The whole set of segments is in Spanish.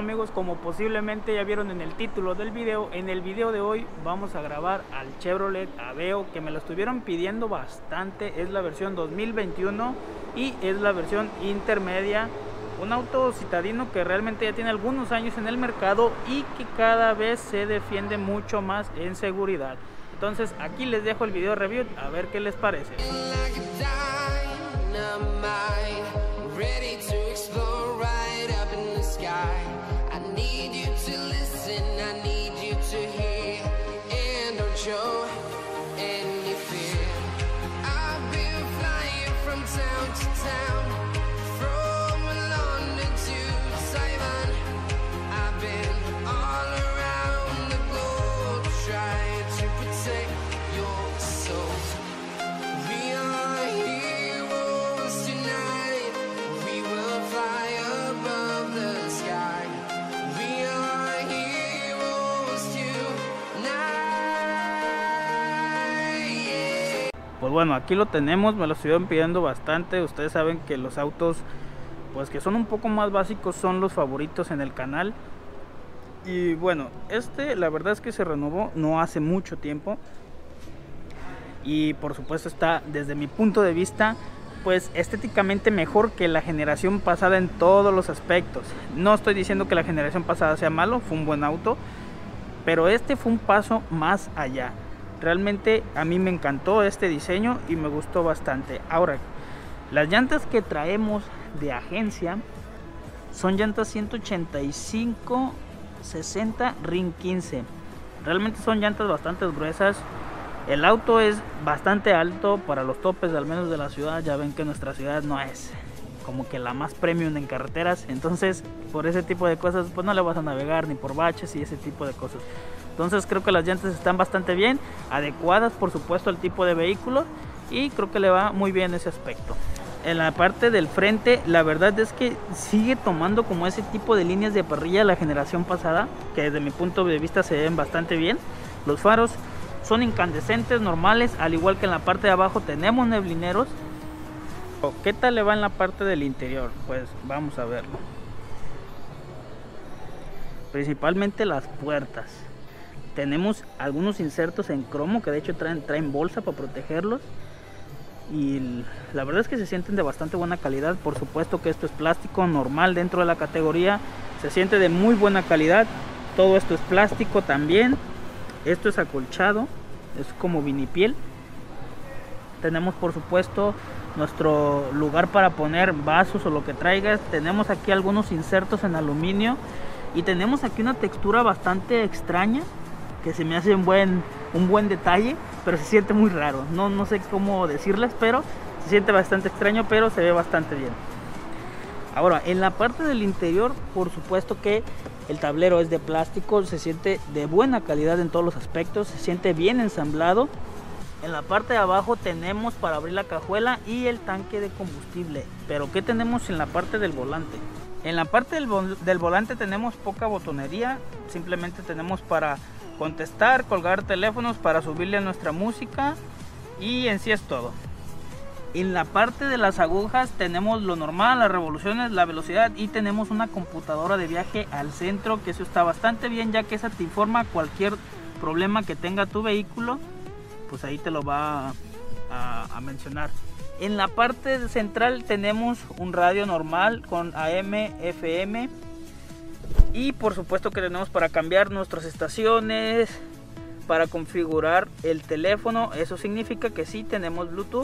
amigos, como posiblemente ya vieron en el título del video, en el video de hoy vamos a grabar al Chevrolet Aveo, que me lo estuvieron pidiendo bastante. Es la versión 2021 y es la versión intermedia. Un auto citadino que realmente ya tiene algunos años en el mercado y que cada vez se defiende mucho más en seguridad. Entonces aquí les dejo el video review a ver qué les parece. Pues bueno, aquí lo tenemos, me lo estuvieron pidiendo bastante. Ustedes saben que los autos, pues que son un poco más básicos, son los favoritos en el canal. Y bueno, la verdad es que se renovó no hace mucho tiempo. Y por supuesto está, desde mi punto de vista, pues estéticamente mejor que la generación pasada en todos los aspectos. No estoy diciendo que la generación pasada sea malo, fue un buen auto, pero este fue un paso más allá. Realmente a mí me encantó este diseño y me gustó bastante. Ahora, las llantas que traemos de agencia son llantas 185/60 RIN 15. Realmente son llantas bastante gruesas. El auto es bastante alto para los topes, al menos de la ciudad. Ya ven que nuestra ciudad no es como que la más premium en carreteras. Entonces, por ese tipo de cosas, pues no le vas a navegar ni por baches y ese tipo de cosas. Entonces creo que las llantas están bastante bien, adecuadas por supuesto al tipo de vehículo, y creo que le va muy bien ese aspecto. En la parte del frente, la verdad es que sigue tomando como ese tipo de líneas de parrilla de la generación pasada, que desde mi punto de vista se ven bastante bien. Los faros son incandescentes, normales, al igual que en la parte de abajo tenemos neblineros. ¿Qué tal le va en la parte del interior? Pues vamos a verlo. Principalmente las puertas. Tenemos algunos insertos en cromo que de hecho traen bolsa para protegerlos. Y la verdad es que se sienten de bastante buena calidad. Por supuesto que esto es plástico normal dentro de la categoría. Se siente de muy buena calidad. Todo esto es plástico también. Esto es acolchado. Es como vinipiel. Tenemos por supuesto nuestro lugar para poner vasos o lo que traigas. Tenemos aquí algunos insertos en aluminio. Y tenemos aquí una textura bastante extraña, que se me hace un buen detalle, pero se siente muy raro. No sé cómo decirles, pero se siente bastante extraño, pero se ve bastante bien. Ahora, en la parte del interior, por supuesto que el tablero es de plástico, se siente de buena calidad en todos los aspectos, se siente bien ensamblado. En la parte de abajo tenemos para abrir la cajuela y el tanque de combustible. Pero ¿qué tenemos en la parte del volante? En la parte del volante tenemos poca botonería, simplemente tenemos para contestar, colgar teléfonos, para subirle a nuestra música, y en sí es todo. En la parte de las agujas tenemos lo normal, las revoluciones, la velocidad, y tenemos una computadora de viaje al centro, que eso está bastante bien, ya que esa te informa cualquier problema que tenga tu vehículo, pues ahí te lo va a mencionar. En la parte central tenemos un radio normal con AM, FM, y por supuesto que tenemos para cambiar nuestras estaciones, para configurar el teléfono. Eso significa que sí tenemos Bluetooth.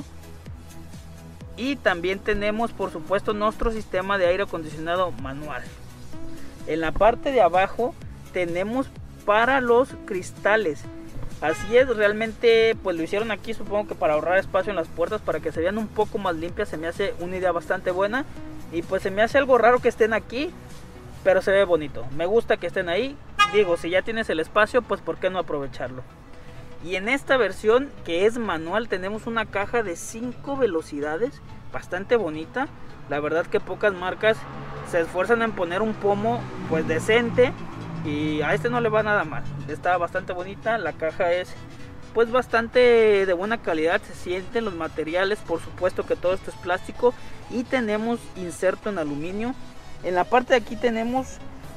Y también tenemos por supuesto nuestro sistema de aire acondicionado manual. En la parte de abajo tenemos para los cristales. Así es, realmente pues lo hicieron aquí, supongo que para ahorrar espacio en las puertas, para que se vean un poco más limpias. Se me hace una idea bastante buena, y pues se me hace algo raro que estén aquí, pero se ve bonito. Me gusta que estén ahí. Digo, si ya tienes el espacio, pues por qué no aprovecharlo. Y en esta versión, que es manual, tenemos una caja de 5 velocidades bastante bonita. La verdad que pocas marcas se esfuerzan en poner un pomo pues decente, y a este no le va nada mal. Está bastante bonita. La caja es pues bastante de buena calidad, se sienten los materiales, por supuesto que todo esto es plástico, y tenemos inserto en aluminio. En la parte de aquí tenemos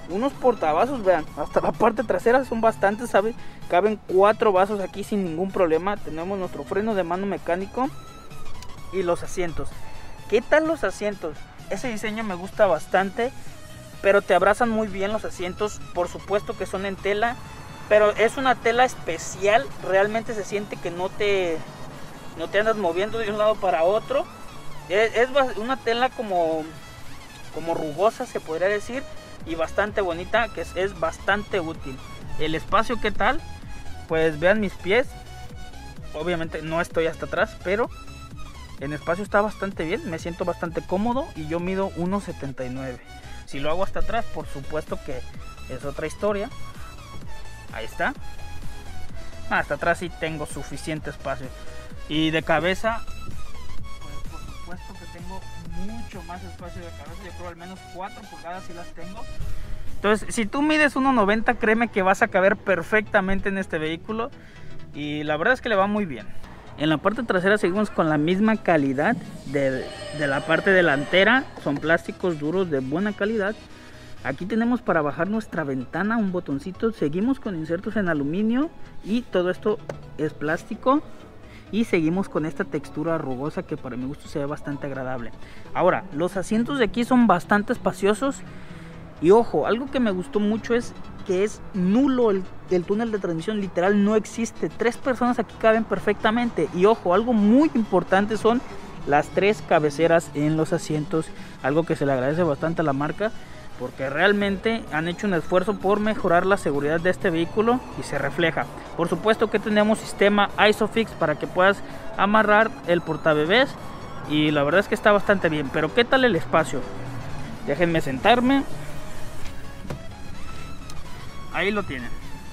unos portavasos, vean, hasta la parte trasera son bastantes, ¿sabe? Caben 4 vasos aquí sin ningún problema. Tenemos nuestro freno de mano mecánico y los asientos. ¿Qué tal los asientos? Ese diseño me gusta bastante, pero te abrazan muy bien los asientos. Por supuesto que son en tela, pero es una tela especial. Realmente se siente que no te andas moviendo de un lado para otro. Es una tela como rugosa, se podría decir, y bastante bonita, que es bastante útil. El espacio, ¿qué tal? Pues vean mis pies. Obviamente no estoy hasta atrás, pero en espacio está bastante bien. Me siento bastante cómodo y yo mido 1.79. Si lo hago hasta atrás, por supuesto que es otra historia. Ahí está. Hasta atrás sí tengo suficiente espacio. Y de cabeza, pues por supuesto que tengo mucho más espacio de cabeza. Yo creo al menos 4 pulgadas sí las tengo. Entonces, si tú mides 1.90, créeme que vas a caber perfectamente en este vehículo. Y la verdad es que le va muy bien. En la parte trasera seguimos con la misma calidad de la parte delantera. Son plásticos duros de buena calidad. Aquí tenemos para bajar nuestra ventana un botoncito. Seguimos con insertos en aluminio y todo esto es plástico. Y seguimos con esta textura rugosa que para mi gusto se ve bastante agradable. Ahora, los asientos de aquí son bastante espaciosos. Y ojo, algo que me gustó mucho es que es nulo el túnel de transmisión. Literal no existe. 3 personas aquí caben perfectamente. Y ojo, algo muy importante son las 3 cabeceras en los asientos. Algo que se le agradece bastante a la marca, porque realmente han hecho un esfuerzo por mejorar la seguridad de este vehículo y se refleja. Por supuesto que tenemos sistema ISOFIX para que puedas amarrar el portabebés y la verdad es que está bastante bien. Pero ¿qué tal el espacio? Déjenme sentarme. Ahí lo tienen.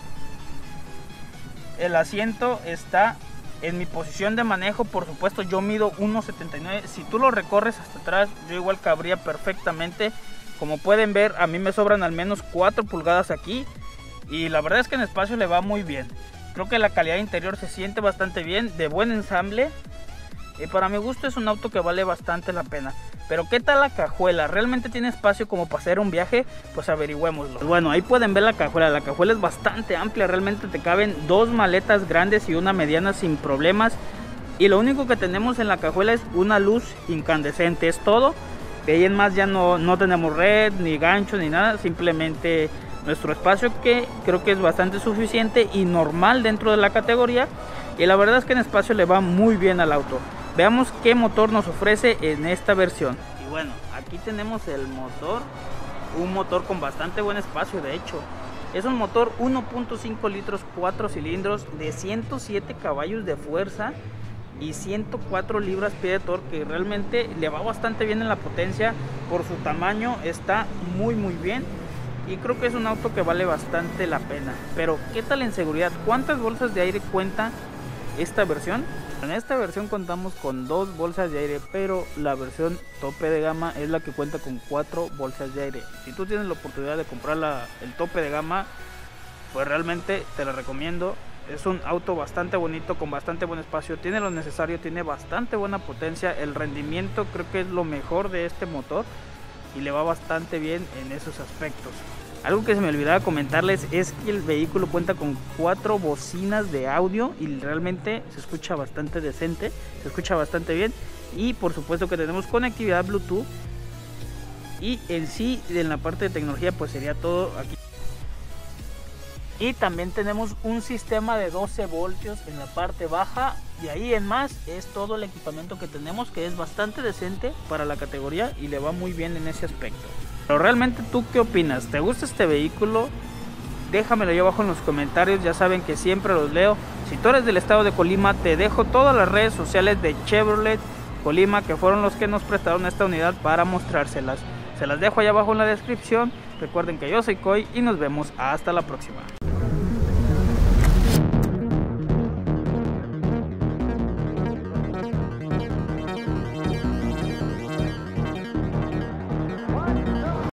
El asiento está en mi posición de manejo. Por supuesto yo mido 1.79. Si tú lo recorres hasta atrás, yo igual cabría perfectamente. Como pueden ver, a mí me sobran al menos 4 pulgadas aquí. Y la verdad es que en espacio le va muy bien. Creo que la calidad interior se siente bastante bien, de buen ensamble. Y para mi gusto es un auto que vale bastante la pena. Pero ¿qué tal la cajuela? ¿Realmente tiene espacio como para hacer un viaje? Pues averigüémoslo. Bueno, ahí pueden ver la cajuela. La cajuela es bastante amplia. Realmente te caben 2 maletas grandes y una mediana sin problemas. Y lo único que tenemos en la cajuela es una luz incandescente. Es todo. De ahí en más ya no tenemos red, ni gancho, ni nada. Simplemente nuestro espacio, que creo que es bastante suficiente y normal dentro de la categoría. Y la verdad es que en espacio le va muy bien al auto. Veamos qué motor nos ofrece en esta versión. Y bueno, aquí tenemos el motor. Un motor con bastante buen espacio, de hecho. Es un motor 1.5 litros, 4 cilindros de 107 caballos de fuerza y 104 libras-pie de torque. Realmente le va bastante bien en la potencia. Por su tamaño está muy bien. Y creo que es un auto que vale bastante la pena. Pero ¿qué tal en seguridad? ¿Cuántas bolsas de aire cuenta esta versión? En esta versión contamos con 2 bolsas de aire, pero la versión tope de gama es la que cuenta con 4 bolsas de aire. Si tú tienes la oportunidad de comprar el tope de gama, pues realmente te la recomiendo. Es un auto bastante bonito, con bastante buen espacio, tiene lo necesario, tiene bastante buena potencia. El rendimiento creo que es lo mejor de este motor y le va bastante bien en esos aspectos. Algo que se me olvidaba comentarles es que el vehículo cuenta con 4 bocinas de audio y realmente se escucha bastante decente, se escucha bastante bien. Y por supuesto que tenemos conectividad Bluetooth. Y en sí, en la parte de tecnología, pues sería todo aquí. Y también tenemos un sistema de 12 voltios en la parte baja. Y ahí en más es todo el equipamiento que tenemos, que es bastante decente para la categoría y le va muy bien en ese aspecto. Pero realmente, ¿tú qué opinas? ¿Te gusta este vehículo? Déjamelo ahí abajo en los comentarios, ya saben que siempre los leo. Si tú eres del estado de Colima, te dejo todas las redes sociales de Chevrolet Colima, que fueron los que nos prestaron esta unidad para mostrárselas. Se las dejo ahí abajo en la descripción. Recuerden que yo soy Coy y nos vemos hasta la próxima.